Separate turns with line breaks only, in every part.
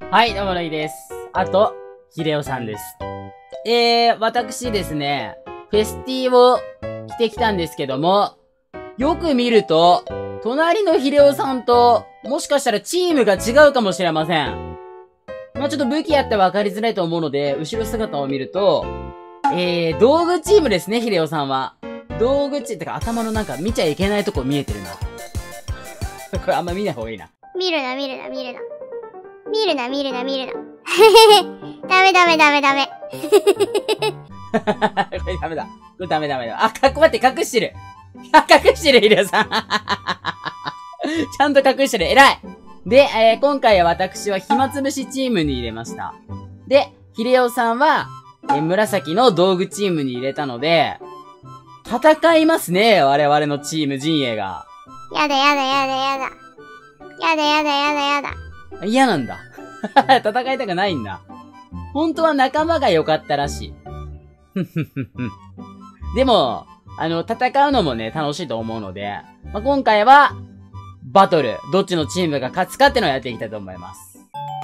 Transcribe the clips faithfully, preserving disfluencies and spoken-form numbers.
はい、どうも、のいです。あと、ひでおさんです。えー、私ですね、フェスティを着てきたんですけども、よく見ると、隣のひでおさんと、もしかしたらチームが違うかもしれません。まあちょっと武器やって分かりづらいと思うので、後ろ姿を見ると、えー、道具チームですね、ひでおさんは。道具チーム、てか頭のなんか見ちゃいけないとこ見えてるな。これあんま見ない方がいいな。
見るな、見るな、見るな。見るな、見るな、見るな。へへへ。ダメダメダメダメ。
これダメだ。これダメダメだ。あ、かっこ待って、隠してる。あ、隠してる、ひでおさん。ちゃんと隠してる。偉い。で、えー、今回は私は暇つぶしチームに入れました。で、ひでおさんは、えー、紫の道具チームに入れたので、戦いますね、我々のチーム陣営が。
やだやだやだやだ。やだやだやだやだ。
嫌なんだ。戦いたくないんだ。本当は仲間が良かったらしい。でも、あの、戦うのもね、楽しいと思うので、まあ、今回は、バトル、どっちのチームが勝つかっていうのをやっていきたいと思います。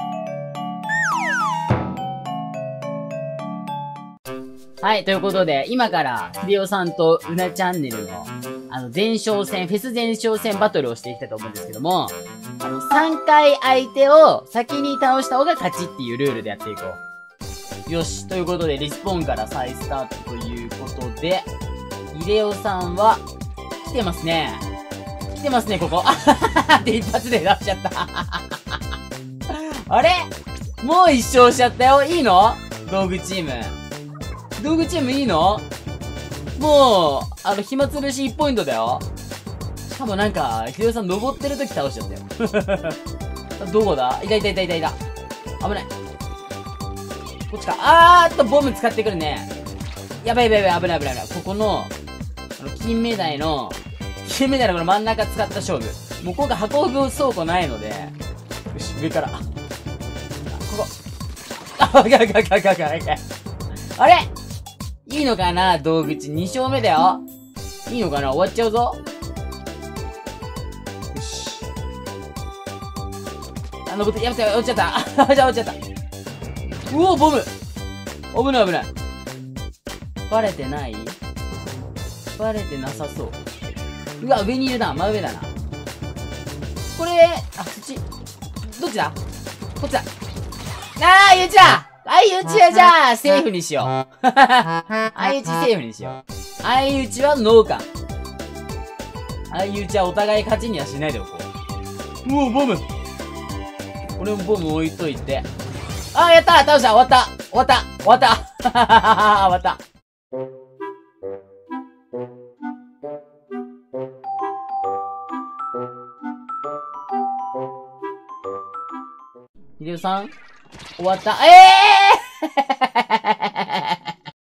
はい、ということで、今から、ひでおさんとうなチャンネルの、あの、前哨戦、フェス前哨戦バトルをしていきたいと思うんですけども、あの、さんかい相手を先に倒した方が勝ちっていうルールでやっていこう。よし、ということで、リスポーンから再スタートということで、ひでおさんは、来てますね。来てますね、ここ。あはははって一発で出しちゃった。あれもう一勝しちゃったよ。いいの道具チーム。道具チームいいのもう、あの、暇つぶしいちポイントだよ。しかもなんか、ひでおさん登ってる時倒しちゃったよ。どこだいたいたいたいたいた。危ない。こっちか。あーっと、ボム使ってくるね。やばいやばいやばい、危ない危ない危ない。ここの、あの、金目鯛の、金目鯛のこの真ん中使った勝負。もう今回運ぶ倉庫ないので、よし、上から。あ、ここ。あ、ガガガガガガガ。あれいいのかな道具地に勝目だよ。いいのかな終わっちゃうぞ。よし。あ、登って、やめて、落ちちゃった。あ、じゃあ落ちちゃった。うお、ボム危ない危ない。バレてないバレてなさそう。うわ、上にいるな。真上だな。これ、あ、そっち。どっちだこっちだ。あー、ゆうちだ相打ちはじゃあ、セーフにしよう。相打ちセーフにしよう。相打ちはノーカン。相打ちはお互い勝ちにはしないでおこう。うお、ボムこれもボム置いといて。あー、やったー倒した終わった終わった終わった終わった。ひでおさん終わった。ええー